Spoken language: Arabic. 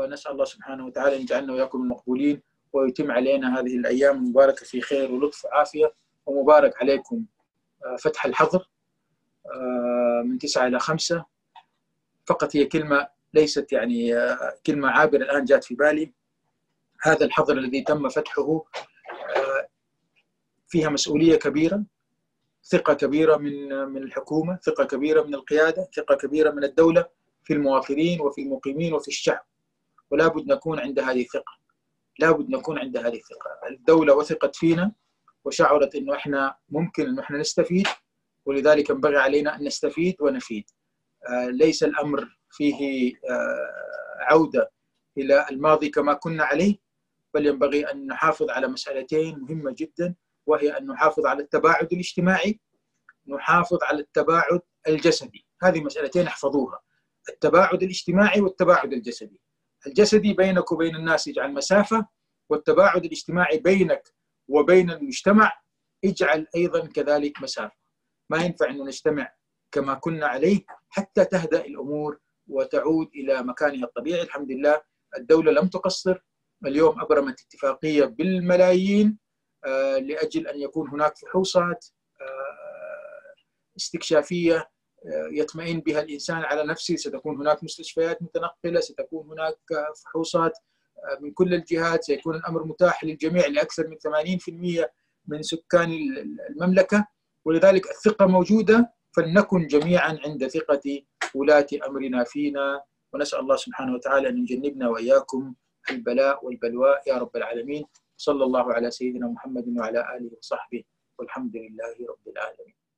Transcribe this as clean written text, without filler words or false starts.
ونسأل الله سبحانه وتعالى أن يجعلنا وإياكم المقبولين، ويتم علينا هذه الأيام المباركة في خير ولطف وعافية. ومبارك عليكم فتح الحظر من 9 إلى 5. فقط هي كلمة ليست يعني كلمة عابرة الآن جاءت في بالي. هذا الحظر الذي تم فتحه فيها مسؤولية كبيرة، ثقة كبيرة من الحكومة، ثقة كبيرة من القيادة، ثقة كبيرة من الدولة في المواطنين وفي المقيمين وفي الشعب، ولا بد نكون عند هذه الثقة، لا بد نكون عند هذه الثقة. الدولة وثقت فينا وشعرت إنه إحنا ممكن إنه إحنا نستفيد، ولذلك ينبغي علينا أن نستفيد ونفيد. ليس الأمر فيه عودة إلى الماضي كما كنا عليه، بل ينبغي أن نحافظ على مسألتين مهمة جدا، وهي أن نحافظ على التباعد الاجتماعي، نحافظ على التباعد الجسدي. هذه مسألتين احفظوها: التباعد الاجتماعي والتباعد الجسدي. الجسدي بينك وبين الناس اجعل مسافة، والتباعد الاجتماعي بينك وبين المجتمع اجعل أيضا كذلك مسافة. ما ينفع أن نجتمع كما كنا عليه حتى تهدأ الأمور وتعود إلى مكانها الطبيعي. الحمد لله الدولة لم تقصر، اليوم أبرمت اتفاقية بالملايين لأجل أن يكون هناك فحوصات استكشافية يطمئن بها الإنسان على نفسه. ستكون هناك مستشفيات متنقلة، ستكون هناك فحوصات من كل الجهات، سيكون الأمر متاح للجميع لأكثر من 80% من سكان المملكة، ولذلك الثقة موجودة. فلنكن جميعا عند ثقة ولاة أمرنا فينا، ونسأل الله سبحانه وتعالى أن يجنبنا وإياكم البلاء والبلواء يا رب العالمين. صلى الله على سيدنا محمد وعلى آله وصحبه، والحمد لله رب العالمين.